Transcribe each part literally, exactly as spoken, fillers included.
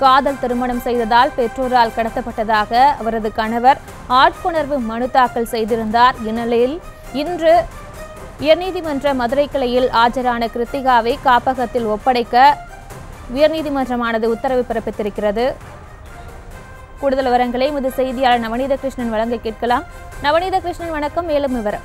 காதல் திருமணம் செய்ததால் பெற்றோரால் கடத்தப்பட்டதாக அவரது கணவர் ஆட்கொணர்வு மனு தாக்கல் செய்திருந்தார். இந்நிலையில் இன்று உயர்நீதிமன்ற மதுரை கிளையில் ஆஜரான கிருத்திகாவை காப்பகத்தில் ஒப்படைக்க உயர்நீதிமன்றமானது உத்தரவு பிறப்பித்திருக்கிறது. கூடுதல் விவரங்களை எமது செய்தியாளர் நவநீத கிருஷ்ணன் வழங்க கேட்கலாம். நவநீத கிருஷ்ணன், வணக்கம். மேலும் விவரம்.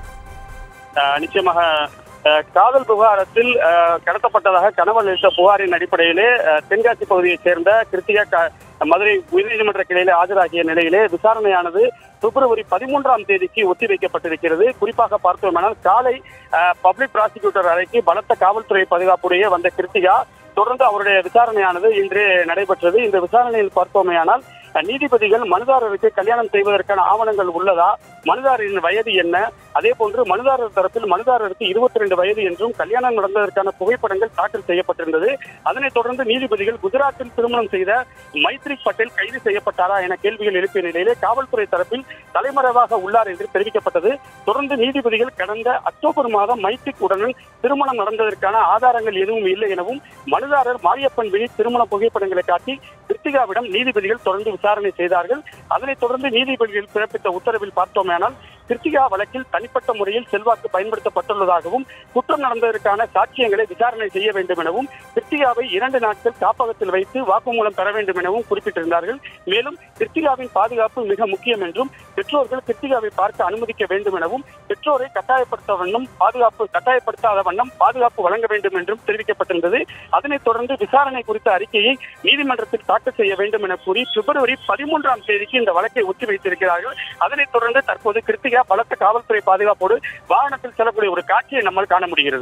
நிச்சயமாக காதல் விவகாரத்தில் கடத்தப்பட்டதாக கணவர் அளித்த புகாரின் அடிப்படையிலே தென்காசி பகுதியைச் சேர்ந்த கிருத்திகா மதுரை உயர்நீதிமன்ற கிளையிலே ஆஜராகிய நிலையிலே விசாரணையானது பிப்ரவரி பதிமூன்றாம் தேதிக்கு ஒத்திவைக்கப்பட்டிருக்கிறது. குறிப்பாக பார்த்தோமானால் காலை பப்ளிக் ப்ராசிக்யூட்டர் அறைக்கு பலத்த காவல்துறை பாதுகாப்புடைய வந்த கிருத்திகா தொடர்ந்து அவருடைய விசாரணையானது இன்று நடைபெற்றது. இந்த விசாரணையில் பார்த்தோமேயானால் நீதிபதிகள் மனுதாரருக்கு கல்யாணம் செய்வதற்கான ஆவணங்கள் உள்ளதா, மனுதாரரின் வயது என்ன, அதே போன்று மனுதாரர் தரப்பில் மனுதாரருக்கு இருபத்தி ரெண்டு வயது என்றும் கல்யாணம் நடந்ததற்கான புகைப்படங்கள் தாக்கல் செய்யப்பட்டிருந்தது. அதனைத் தொடர்ந்து நீதிபதிகள் குஜராத்தில் திருமணம் செய்த மைத்ரிக் பட்டேல் கைது செய்யப்பட்டாரா என கேள்விகள் எழுப்பிய நிலையிலே காவல்துறை தரப்பில் தலைமறைவாக உள்ளார் என்று தெரிவிக்கப்பட்டது. தொடர்ந்து நீதிபதிகள் கடந்த அக்டோபர் மாதம் மைத்ரிக் உடன் திருமணம் நடந்ததற்கான ஆதாரங்கள் எதுவும் இல்லை எனவும் மனுதாரர் மாரியப்பன் விழி திருமண புகைப்படங்களை காட்டி கிருத்திகாவிடம் நீதிபதிகள் தொடர்ந்து விசாரணை செய்தார்கள். அதனைத் தொடர்ந்து நீதிபதிகள் பிறப்பித்த உத்தரவில் பார்த்தோமேனால் கிருத்திகா வழக்கில் தனிப்பட்ட முறையில் செல்வாக்கு பயன்படுத்தப்பட்டுள்ளதாகவும் குற்றம் நடந்ததற்கான சாட்சியங்களை விசாரணை செய்ய வேண்டும் எனவும் கிருத்திகாவை இரண்டு நாட்கள் காப்பகத்தில் வைத்து வாக்குமூலம் பெற வேண்டும் எனவும் குறிப்பிட்டிருந்தார்கள். மேலும் கிருத்திகாவின் பாதுகாப்பு மிக முக்கியம் என்றும் பெற்றோர்கள் கிருத்திகாவை பார்க்க அனுமதிக்க வேண்டும் எனவும் பெற்றோரை கட்டாயப்படுத்த வண்ணம் பாதுகாப்பு கட்டாயப்படுத்தாத வண்ணம் பாதுகாப்பு வழங்க வேண்டும் என்றும் தெரிவிக்கப்பட்டிருந்தது. அதனைத் தொடர்ந்து விசாரணை குறித்த அறிக்கையை நீதிமன்றத்தில் தாக்கல் செய்ய வேண்டும் என கூறி பிப்ரவரி பதிமூன்றாம் தேதிக்கு இந்த வழக்கை ஒத்திவைத்திருக்கிறார்கள். அதனைத் தொடர்ந்து தற்போது கிருத்திகா பலத்த காவல்துறை பாதுகாப்போடு வாகனத்தில் செல்லக்கூடிய ஒரு காட்சியை நம்மால் காண முடிகிறது.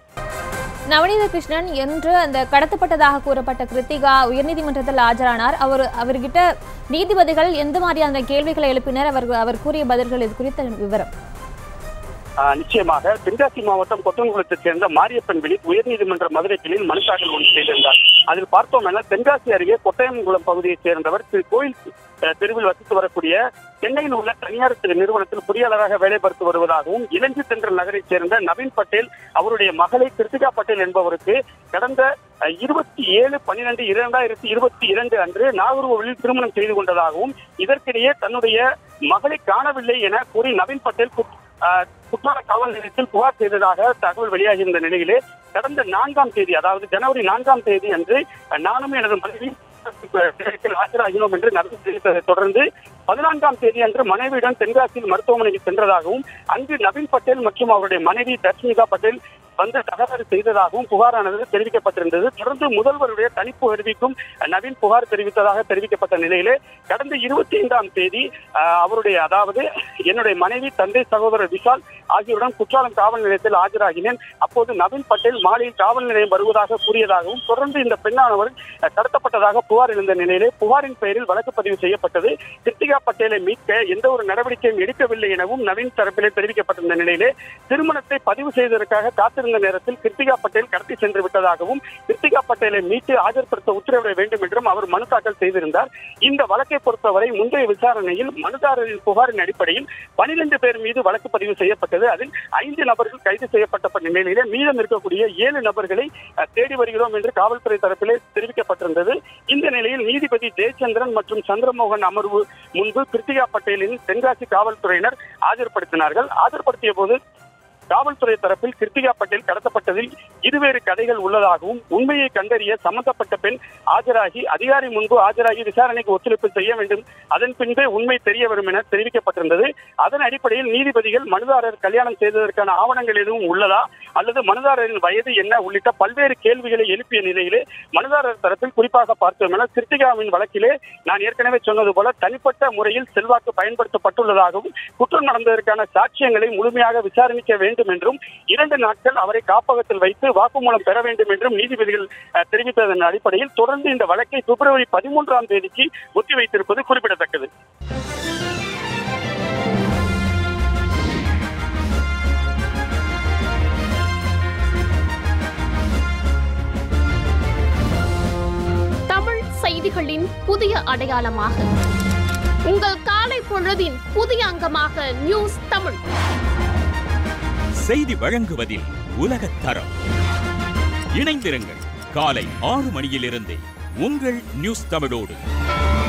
நவநீத கிருஷ்ணன், என்று அந்த கடத்தப்பட்டதாக கூறப்பட்ட கிருத்திகா உயர்நீதிமன்றத்தில் ஆஜரானார். அவர் அவர்கிட்ட நீதிபதிகள் எந்த மாதிரியான கேள்விகளை எழுப்பினர், அவர் அவர் கூறிய பதில்கள் இது குறித்த விவரம்? நிச்சயமாக தென்காசி மாவட்டம் கொத்தன்குளத்தைச் சேர்ந்த மாரியப்பன் விழி உயர்நீதிமன்ற மதுரை கிளையில் மனு தாக்கல் ஒன்று செய்திருந்தார். அதில் பார்த்தோம் என தென்காசி அருகே கொட்டையங்குளம் பகுதியைச் சேர்ந்தவர் திரு கோயில் தெருவில் வசித்து வரக்கூடிய சென்னையில் உள்ள தனியார் நிறுவனத்தில் பொறியாளராக வேலை பார்த்து வருவதாகவும் இளஞ்சி தென்றல் நகரைச் சேர்ந்த நவீன் பட்டேல் அவருடைய மகளை கிருத்திகா பட்டேல் என்பவருக்கு கடந்த இருபத்தி ஏழு பன்னிரண்டு இரண்டாயிரத்தி இருபத்தி இரண்டு அன்று நாகர்கோவிலில் திருமணம் செய்து கொண்டதாகவும் இதற்கிடையே தன்னுடைய மகளை காணவில்லை என கூறி நவீன் பட்டேல் குற்றால காவல் நிலையத்தில் புகார் செய்ததாக தகவல் வெளியாகியிருந்த நிலையிலே கடந்த நான்காம் தேதி அதாவது ஜனவரி நான்காம் தேதி அன்று நானும் எனது மனைவி ஆஜராகினோம் என்று நடந்து தெரிவித்ததை தொடர்ந்து பதினான்காம் தேதி அன்று மனைவியுடன் தென்காசியில் மருத்துவமனைக்கு சென்றதாகவும் அங்கு நவீன் பட்டேல் மற்றும் அவருடைய மனைவி தர்ஷினிகா பட்டேல் வந்து தகராறு செய்ததாகவும் புகாரானது தெரிவிக்கப்பட்டிருந்தது. தொடர்ந்து முதல்வருடைய தனிப்பு அறிவிக்கும் நவீன் புகார் தெரிவித்ததாக தெரிவிக்கப்பட்ட நிலையிலே கடந்த இருபத்தி ஐந்தாம் தேதி அவருடைய அதாவது என்னுடைய மனைவி தந்தை சகோதரர் விஷால் ஆகியோருடன் குற்றாலம் காவல் நிலையத்தில் ஆஜராகினேன். அப்போது நவீன் பட்டேல் மாலையில் காவல் நிலையம் வருவதாக கூறியதாகவும் தொடர்ந்து இந்த பெண்ணானவர் கடத்தப்பட்டதாக புகார் எழுந்த நிலையிலே புகாரின் பெயரில் வழக்கு பதிவு செய்யப்பட்டது. கிருத்திகா பட்டேலை மீட்க எந்த ஒரு நடவடிக்கையும் எடுக்கவில்லை எனவும் நவீன் தரப்பிலே தெரிவிக்கப்பட்டிருந்த நிலையிலே திருமணத்தை பதிவு செய்வதற்காக காத்திருந்த நேரத்தில் கிருத்திகா பட்டேல் கடத்தி சென்று விட்டதாகவும் கிருத்திகா பட்டேலை மீட்டு ஆஜர்படுத்த உத்தரவிட வேண்டும் என்றும் அவர் மனு தாக்கல் செய்திருந்தார். இந்த வழக்கை பொறுத்தவரை முந்தைய விசாரணையில் மனுதாரரின் புகாரின் அடிப்படையில் பனிரெண்டு பேர் மீது வழக்கு பதிவு செய்யப்பட்டது. அதில் ஐந்து நபர்கள் கைது செய்யப்பட்ட நிலையிலே மீதம் இருக்கக்கூடிய ஏழு நபர்களை தேடி வருகிறோம் என்று காவல்துறை தரப்பிலே தெரிவிக்கப்பட்டிருந்தது. இந்த நிலையில் நீதிபதி ஜெயச்சந்திரன் மற்றும் சந்திரமோகன் அமர்வு முன்பு கிருத்திகா பட்டேலின் தென்காசி காவல்துறையினர் ஆஜர்படுத்தினார்கள். ஆஜர்படுத்திய போது காவல்துறை தரப்பில் கிருத்திகா பட்டேல் கடத்தப்பட்டதில் இருவேறு கதைகள் உள்ளதாகவும் உண்மையை கண்டறிய சம்பந்தப்பட்ட பெண் ஆஜராகி அதிகாரி முன்பு ஆஜராகி விசாரணைக்கு ஒத்துழைப்பு செய்ய வேண்டும், அதன் பின்பே உண்மை தெரிய வரும் என தெரிவிக்கப்பட்டிருந்தது. அதன் அடிப்படையில் நீதிபதிகள் மனுதாரர் கல்யாணம் செய்ததற்கான ஆவணங்கள் எதுவும் உள்ளதா அல்லது மனுதாரரின் வயது என்ன உள்ளிட்ட பல்வேறு கேள்விகளை எழுப்பிய நிலையிலே மனுதாரர் தரப்பில் குறிப்பாக பார்த்தோம் என கிருத்திகாவின் வழக்கிலே நான் ஏற்கனவே சொன்னது போல தனிப்பட்ட முறையில் செல்வாக்கு பயன்படுத்தப்பட்டுள்ளதாகவும் குற்றம் நடந்ததற்கான சாட்சியங்களை முழுமையாக விசாரணிக்க வேண்டும் என்றும் இரண்டு நாட்கள் அவரை காப்பகத்தில் வைத்து வாக்குமூலம் பெற வேண்டும் என்றும் நீதிபதிகள் தெரிவித்ததன் அடிப்படையில் தொடர்ந்து இந்த வழக்கை பிப்ரவரி பதிமூன்றாம் தேதிக்கு ஒத்திவைத்திருப்பது குறிப்பிடத்தக்கது. தமிழ் செய்திகளின் புதிய அடையாளமாக உங்கள் காலை பொழுதின் புதிய அங்கமாக நியூஸ் தமிழ் செய்தி வழங்குவதில் உலகத் தரம். இணைந்திருங்கள் காலை ஆறு மணியிலிருந்து உங்கள் நியூஸ் தமிழோடு.